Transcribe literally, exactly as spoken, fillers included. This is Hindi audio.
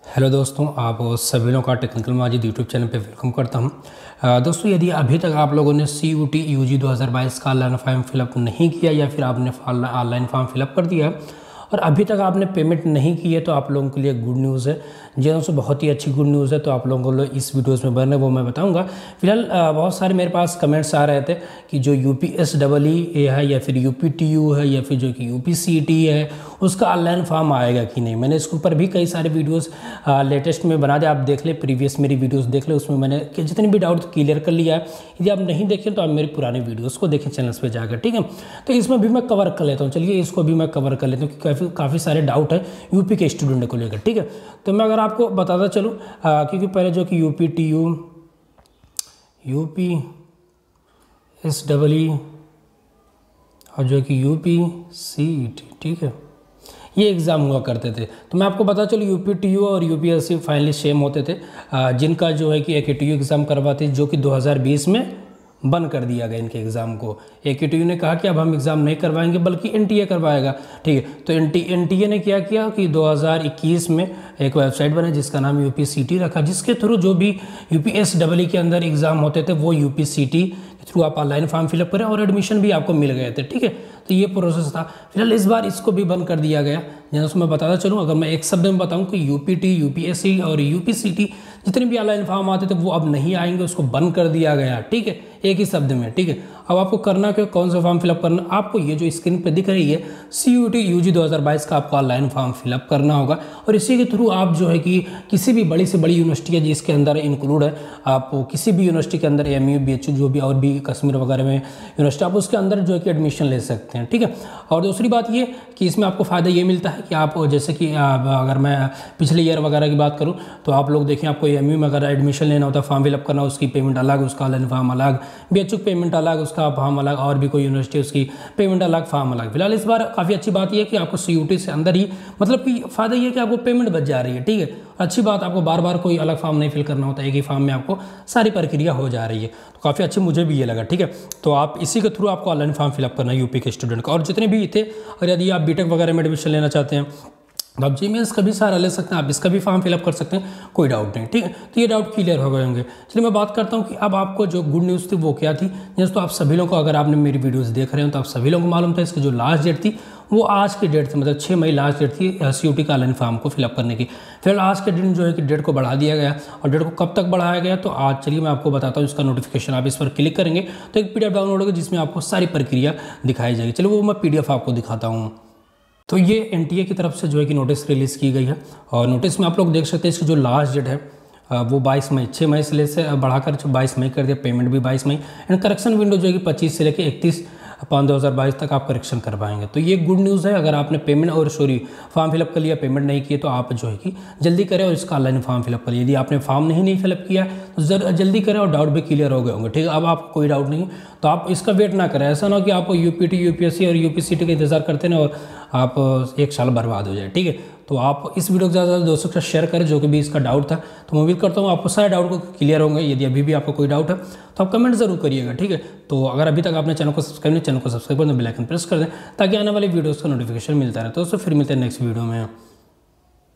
हेलो दोस्तों, आप सभी लोगों का टेक्निकल माजिद यूट्यूब चैनल पे वेलकम करता हूं। अ, दोस्तों, यदि अभी तक आप लोगों ने C U T U G दो हज़ार बाईस का ऑनलाइन फॉर्म फिलअप नहीं किया या फिर आपने ऑनलाइन फॉर्म फिलअप कर दिया और अभी तक आपने पेमेंट नहीं की है तो आप लोगों के लिए गुड न्यूज़ है। जी दोस्तों, बहुत ही अच्छी गुड न्यूज़ है। तो आप लोगों को इस वीडियोस में बने वो मैं बताऊंगा। फिलहाल अ, बहुत सारे मेरे पास कमेंट्स आ रहे थे कि जो U P S double E है या फिर यू पी टी यू है या फिर जो कि यू पी सी टी है उसका ऑनलाइन फॉर्म आएगा कि नहीं। मैंने इसके ऊपर भी कई सारे वीडियोस लेटेस्ट में बना दिया, आप देख ले, प्रीवियस मेरी वीडियोस देख ले, उसमें मैंने जितने भी डाउट क्लियर कर लिया है। यदि आप नहीं देखें तो आप मेरी पुरानी वीडियोस को देखें चैनल्स पे जाकर, ठीक है। तो इसमें भी मैं कवर कर लेता हूँ, चलिए इसको भी मैं कवर कर लेता हूँ क्योंकि काफ़ी काफ़ी सारे डाउट है यूपी के स्टूडेंट को लेकर, ठीक है। तो मैं अगर आपको बताता चलूँ, क्योंकि पहले जो कि U P T U U P S double E और जो कि यू पी सी टी, ठीक है, ये एग्ज़ाम हुआ करते थे। तो मैं आपको बता चलूँ, यू पी टी यू और U P S C finally same होते थे। जिनका जो है कि ए के टी यू एग्ज़ाम करवाते जो कि दो हज़ार बीस में बंद कर दिया गया इनके एग्ज़ाम को। ए के टी यू ने कहा कि अब हम एग्ज़ाम नहीं करवाएंगे बल्कि एन टी ए करवाएगा, ठीक है। तो N T N T A ने क्या किया कि दो हज़ार इक्कीस में एक वेबसाइट बनाई जिसका नाम यू पी सी टी रखा, जिसके थ्रू जो भी U P S double E के अंदर एग्ज़ाम होते थे वो यू पी सी टी के थ्रू आप ऑनलाइन फॉर्म फिलअप करें और एडमिशन भी आपको मिल गए थे, ठीक है। तो ये प्रोसेस था। फिलहाल इस बार इसको भी बंद कर दिया गया। जैसे मैं बताता चलूँ, अगर मैं एक शब्द में बताऊँ कि U P T, U P S C और यू पी सी टी जितने भी ऑनलाइन फॉर्म आते थे वो अब नहीं आएंगे, उसको बंद कर दिया गया, ठीक है, एक ही शब्द में, ठीक है। अब आपको करना क्या, कौन सा फॉर्म फिलअप करना, आपको ये जो स्क्रीन पे दिख रही है C U T U G दो हज़ार बाईस का आपको ऑनलाइन फॉर्म फिलअप करना होगा और इसी के थ्रू आप जो है कि किसी भी बड़ी से बड़ी यूनिवर्सिटी है जिसके अंदर इंक्लूड है, आप किसी भी यूनिवर्सिटी के अंदर M U B H U जो भी और भी कश्मीर वगैरह में यूनिवर्सिटी, आप उसके अंदर जो है कि एडमिशन ले सकते हैं, ठीक है। और दूसरी बात ये कि इसमें आपको फ़ायदा ये मिलता है कि आप जैसे कि अगर मैं पिछले ईयर वगैरह की बात करूँ तो आप लोग देखें, आपको एम यू में अगर एडमिशन लेना होता है, फॉर्म फिलअप करना, उसकी पेमेंट अलग, उसका ऑनलाइन फॉर्म अलग, बी एच यू पेमेंट अलग, उसका फॉर्म अलग, और भी कोई यूनिवर्सिटी उसकी पेमेंट अलग, फॉर्म अलग। फिलहाल इस बार काफ़ी अच्छी बात यह है कि आपको सी यू टी से अंदर ही, मतलब कि फ़ायदा ये है कि आपको पेमेंट बच जा रही है, ठीक है। अच्छी बात, आपको बार बार कोई अलग फॉर्म नहीं फिल करना होता, एक ही फॉर्म में आपको सारी प्रक्रिया हो जा रही है। तो काफ़ी अच्छी मुझे भी ये लगा, ठीक है। तो आप इसी के थ्रू आपको ऑनलाइन फॉर्म फिलअप करना है यूपी के स्टूडेंट का, और जितने भी थे, और यदि आप बीटेक वगैरह में एडमिशन लेना चाहते हैं तो आप जी मेंस का भी सहारा ले सकते हैं, आप इसका भी फॉर्म फिलअप कर सकते हैं, कोई डाउट नहीं, ठीक है। तो ये डाउट क्लियर हो गए होंगे। चलिए मैं बात करता हूँ कि अब आपको जो गुड न्यूज़ थी वो क्या थी। जैसे तो आप सभी लोगों को, अगर आपने मेरी वीडियोस देख रहे हो तो आप सभी लोगों को मालूम था इसकी जो लास्ट डेट थी वो आज की डेट थी, मतलब छः मई लास्ट डेट थी सी यू टी का ऑनलाइन फॉर्म को फिलअप करने की। फिर आज के दिन जो है कि डेट को बढ़ा दिया गया, और डेट को कब तक बढ़ाया गया तो आज, चलिए मैं आपको बताता हूँ इसका नोटिफिकेशन। आप इस पर क्लिक करेंगे तो एक पी डी एफ डाउनलोड होगा जिसमें आपको सारी प्रक्रिया दिखाई जाएगी। चलिए वो मैं पी डी एफ आपको दिखाता हूँ। तो ये एन टी ए की तरफ से जो है कि नोटिस रिलीज़ की गई है, और नोटिस में आप लोग देख सकते हैं इसकी जो लास्ट डेट है वो बाईस मई, छः मई से ले से बढ़ाकर बाईस मई कर दिया, पेमेंट भी बाईस मई, एंड करेक्शन विंडो जो है कि पच्चीस से लेकर इकतीस पाँच दो हज़ार बाईस तक आप करेक्शन कर पाएंगे। तो ये गुड न्यूज़ है। अगर आपने पेमेंट और सॉरी फॉर्म फिलअप कर लिया, पेमेंट नहीं किए, तो आप जो है कि जल्दी करें और इसका ऑनलाइन फॉर्म फिलअप करिए। यदि आपने फॉर्म नहीं नहीं फिलअप किया तो जल्दी करें, और डाउट भी क्लियर हो गए होंगे, ठीक है। अब आपको कोई डाउट नहीं तो आप इसका वेट ना करें। ऐसा ना हो कि आप U P T, U P S C और यू पी सी टी का इंतजार करते ना और आप एक साल बर्बाद हो जाए, ठीक है। तो आप इस वीडियो को ज़्यादा से ज़्यादा दोस्तों के साथ शेयर करें जो कि भी इसका डाउट था। तो मैं उम्मीद करता हूँ आपको सारे डाउट को क्लियर होंगे। यदि अभी भी आपको कोई डाउट है तो आप कमेंट जरूर करिएगा, ठीक है। तो अगर अभी तक आपने चैनल को सब्सक्राइब नहीं, चैनल को सब्सक्राइब कर दें, बेल आइकन प्रेस कर दें ताकि आने वाली वीडियोस का नोटिफिकेशन मिलता रहे। तो दोस्तों फिर मिलते हैं नेक्स्ट वीडियो में।